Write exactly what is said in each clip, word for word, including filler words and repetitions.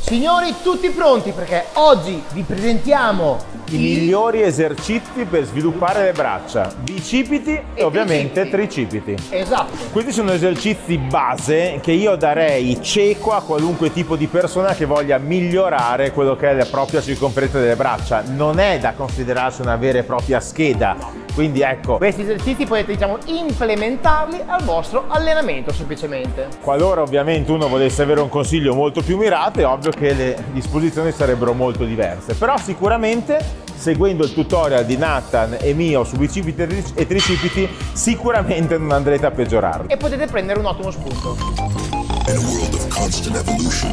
Signori, tutti pronti perché oggi vi presentiamo i migliori esercizi per sviluppare le braccia, bicipiti e, e ovviamente tricipiti. Esatto. Questi sono esercizi base che io darei cieco a qualunque tipo di persona che voglia migliorare quello che è la propria circonferenza delle braccia. Non è da considerarsi una vera e propria scheda. Quindi ecco, questi esercizi potete, diciamo, implementarli al vostro allenamento semplicemente. Qualora ovviamente uno volesse avere un consiglio molto più mirato, è ovvio che le disposizioni sarebbero molto diverse, però sicuramente seguendo il tutorial di Nathan e mio su bicipiti e tricipiti sicuramente non andrete a peggiorarli. E potete prendere un ottimo spunto. In a world of constant evolution,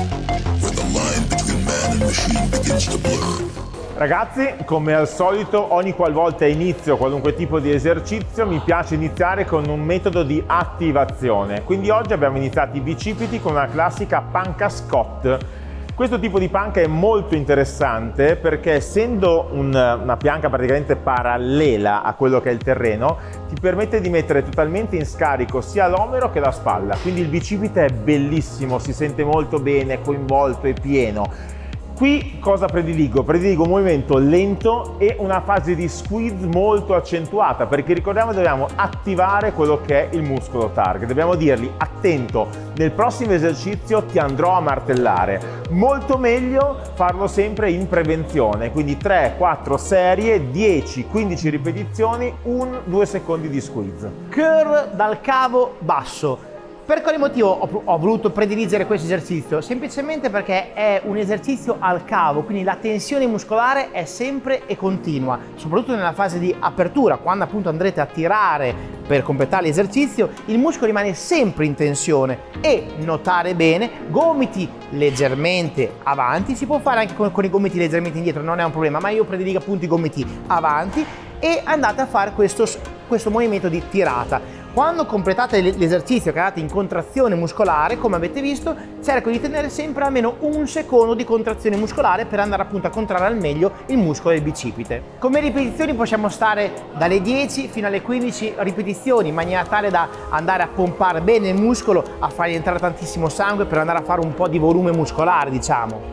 where the line between man and machine begins to blur. Ragazzi, come al solito, ogni qualvolta inizio qualunque tipo di esercizio mi piace iniziare con un metodo di attivazione. Quindi oggi abbiamo iniziato i bicipiti con una classica panca Scott. Questo tipo di panca è molto interessante perché essendo un, una pianca praticamente parallela a quello che è il terreno, ti permette di mettere totalmente in scarico sia l'omero che la spalla. Quindi il bicipite è bellissimo, si sente molto bene, coinvolto e pieno. Qui cosa prediligo? Prediligo un movimento lento e una fase di squeeze molto accentuata, perché ricordiamo che dobbiamo attivare quello che è il muscolo target. Dobbiamo dirgli: attento, nel prossimo esercizio ti andrò a martellare. Molto meglio farlo sempre in prevenzione, quindi tre quattro serie, dieci quindici ripetizioni, uno due secondi di squeeze. Curl dal cavo basso. Per quale motivo ho, ho voluto prediligere questo esercizio? Semplicemente perché è un esercizio al cavo, quindi la tensione muscolare è sempre e continua, soprattutto nella fase di apertura, quando appunto andrete a tirare per completare l'esercizio, il muscolo rimane sempre in tensione. E notare bene, gomiti leggermente avanti, si può fare anche con, con i gomiti leggermente indietro, non è un problema, ma io prediligo appunto i gomiti avanti e andate a fare questo, questo movimento di tirata. Quando completate l'esercizio che andate in contrazione muscolare, come avete visto, cerco di tenere sempre almeno un secondo di contrazione muscolare per andare appunto a contrarre al meglio il muscolo del bicipite. Come ripetizioni possiamo stare dalle dieci fino alle quindici ripetizioni in maniera tale da andare a pompare bene il muscolo, a fargli entrare tantissimo sangue per andare a fare un po' di volume muscolare, diciamo.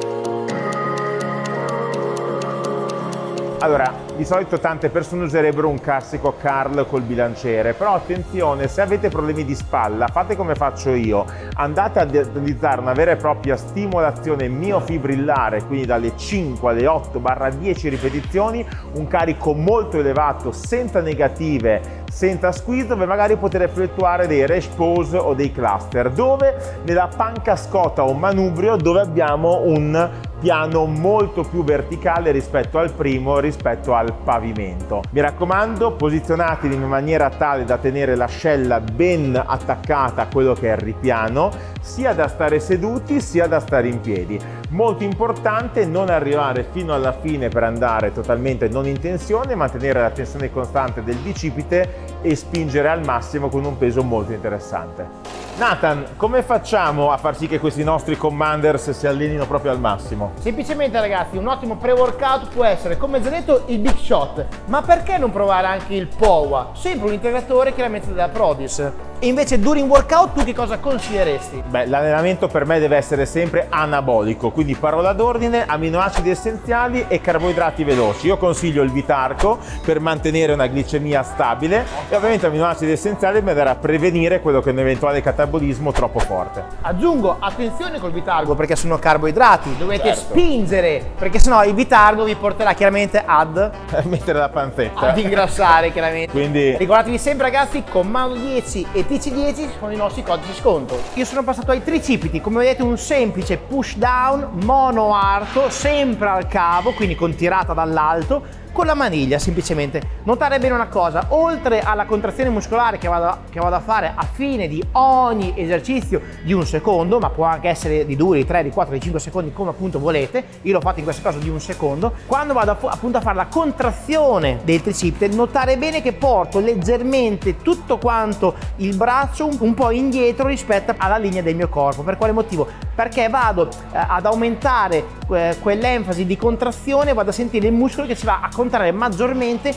Allora, di solito tante persone userebbero un classico curl col bilanciere, però attenzione, se avete problemi di spalla, fate come faccio io, andate ad utilizzare una vera e propria stimolazione miofibrillare, quindi dalle cinque alle otto dieci ripetizioni, un carico molto elevato, senza negative, senza squeeze, dove magari potete effettuare dei rash pose o dei cluster, dove nella panca Scott o manubrio, dove abbiamo un piano molto più verticale rispetto al primo, rispetto al pavimento. Mi raccomando, posizionatevi in maniera tale da tenere l'ascella ben attaccata a quello che è il ripiano, sia da stare seduti sia da stare in piedi. Molto importante non arrivare fino alla fine per andare totalmente non in tensione, mantenere la tensione costante del bicipite e spingere al massimo con un peso molto interessante. Nathan, come facciamo a far sì che questi nostri commanders si allenino proprio al massimo? Semplicemente, ragazzi, un ottimo pre-workout può essere, come già detto, il Big Shot, ma perché non provare anche il P O W A? Sempre un integratore chiaramente della Prodis. E invece during workout tu che cosa consiglieresti? Beh, l'allenamento per me deve essere sempre anabolico, quindi parola d'ordine, aminoacidi essenziali e carboidrati veloci. Io consiglio il Vitargo per mantenere una glicemia stabile e ovviamente aminoacidi essenziali per andare a prevenire quello che è un eventuale catabolismo troppo forte. Aggiungo attenzione col Vitargo perché sono carboidrati, dovete certo. spingere perché sennò il Vitargo vi porterà chiaramente ad mettere la panzetta, ad ingrassare chiaramente. Quindi ricordatevi sempre, ragazzi, Comando dieci e T C dieci sono i nostri codici sconto. Io sono passato ai tricipiti, come vedete un semplice push down mono arco, sempre al cavo, quindi con tirata dall'alto, con la maniglia semplicemente. Notare bene una cosa, oltre alla contrazione muscolare che vado, che vado a fare a fine di ogni esercizio di un secondo, ma può anche essere di due, di tre, di quattro, di cinque secondi come appunto volete, io l'ho fatto in questo caso di un secondo, quando vado a, appunto a fare la contrazione del tricipite, notare bene che porto leggermente tutto quanto il braccio un, un po' indietro rispetto alla linea del mio corpo. Per quale motivo? Perché vado eh, ad aumentare eh, quell'enfasi di contrazione, vado a sentire il muscolo che si va a contrarre maggiormente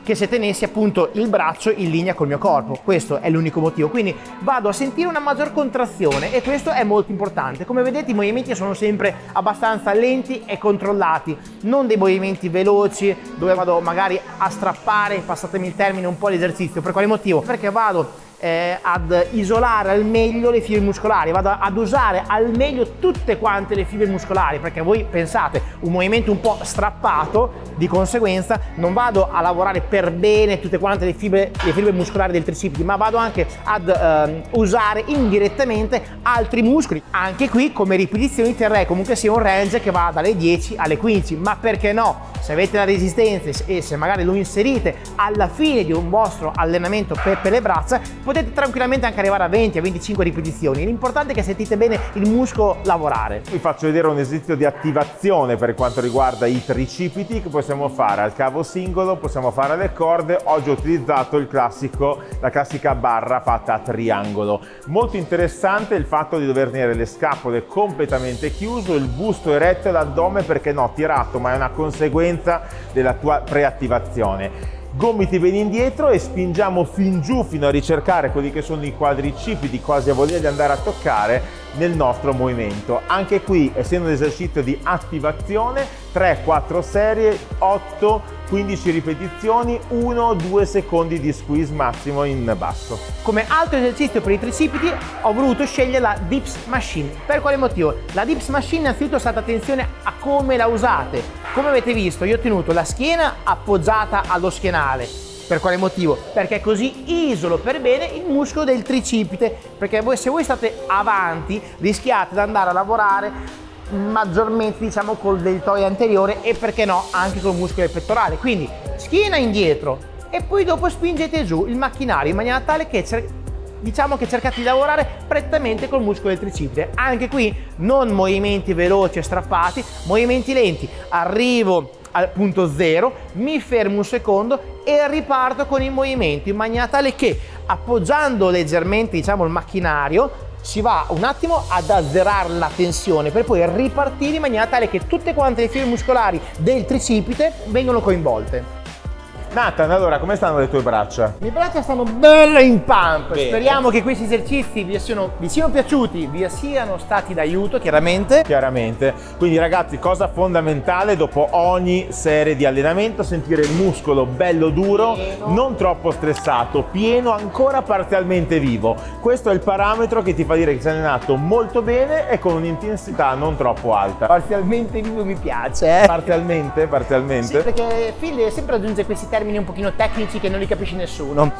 che se tenessi appunto il braccio in linea col mio corpo. Questo è l'unico motivo, quindi vado a sentire una maggior contrazione e questo è molto importante. Come vedete i movimenti sono sempre abbastanza lenti e controllati, non dei movimenti veloci dove vado magari a strappare, passatemi il termine, un po' l'esercizio. Per quale motivo? Perché vado Eh, ad isolare al meglio le fibre muscolari, vado ad usare al meglio tutte quante le fibre muscolari, perché voi pensate un movimento un po' strappato, di conseguenza non vado a lavorare per bene tutte quante le fibre, le fibre muscolari del tricipite, ma vado anche ad ehm, usare indirettamente altri muscoli. Anche qui come ripetizioni terrei comunque sia un range che va dalle dieci alle quindici, ma perché no? Se avete la resistenza e se magari lo inserite alla fine di un vostro allenamento per, per le braccia, potete tranquillamente anche arrivare a venti a venticinque ripetizioni. L'importante è che sentite bene il muscolo lavorare. Vi faccio vedere un esercizio di attivazione per quanto riguarda i tricipiti che possiamo fare al cavo singolo, possiamo fare alle corde. Oggi ho utilizzato il classico, la classica barra fatta a triangolo. Molto interessante il fatto di dover tenere le scapole completamente chiuse, il busto eretto e l'addome, perché no, tirato, ma è una conseguenza della tua preattivazione. Gomiti bene indietro e spingiamo fin giù fino a ricercare quelli che sono i quadricipiti, quasi a volerli andare a toccare nel nostro movimento. Anche qui, essendo un esercizio di attivazione, tre quattro serie, otto quindici ripetizioni, uno due secondi di squeeze massimo in basso. Come altro esercizio per i tricipiti ho voluto scegliere la Dips Machine. Per quale motivo? La Dips Machine innanzitutto state attenzione a come la usate. Come avete visto io ho tenuto la schiena appoggiata allo schienale. Per quale motivo? Perché così isolo per bene il muscolo del tricipite, perché voi, se voi state avanti rischiate di andare a lavorare maggiormente diciamo col deltoide anteriore e perché no anche col muscolo del pettorale. Quindi schiena indietro e poi dopo spingete giù il macchinario in maniera tale che diciamo che cercate di lavorare prettamente col muscolo del tricipite. Anche qui non movimenti veloci e strappati, movimenti lenti. Arrivo al punto zero, mi fermo un secondo e riparto con il movimento in maniera tale che appoggiando leggermente diciamo il macchinario si va un attimo ad azzerare la tensione per poi ripartire in maniera tale che tutte quante le fibre muscolari del tricipite vengono coinvolte. Nathan, allora come stanno le tue braccia? Le mie braccia stanno belle in pump. Bene. Speriamo che questi esercizi vi siano, vi siano piaciuti, vi siano stati d'aiuto chiaramente. Chiaramente. Quindi ragazzi, cosa fondamentale dopo ogni serie di allenamento, sentire il muscolo bello duro, pieno, non troppo stressato, pieno, ancora parzialmente vivo. Questo è il parametro che ti fa dire che sei allenato molto bene e con un'intensità non troppo alta. Parzialmente vivo mi piace, eh? Parzialmente? Parzialmente? Sì, perché Phil deve sempre aggiungere questi termini un pochino tecnici che non li capisce nessuno.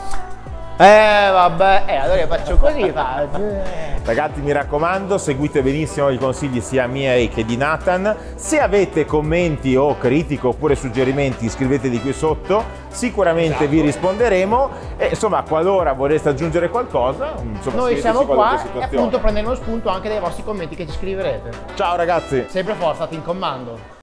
Eh vabbè, eh, allora io faccio così, faccio. Ragazzi, mi raccomando, seguite benissimo i consigli sia miei che di Nathan. Se avete commenti o critiche oppure suggerimenti, scriveteli qui sotto, sicuramente esatto. vi risponderemo e insomma, qualora vorreste aggiungere qualcosa, insomma, noi siamo qua e appunto prendendo spunto anche dai vostri commenti che ci scriverete. Ciao ragazzi! Sempre forza, state in comando!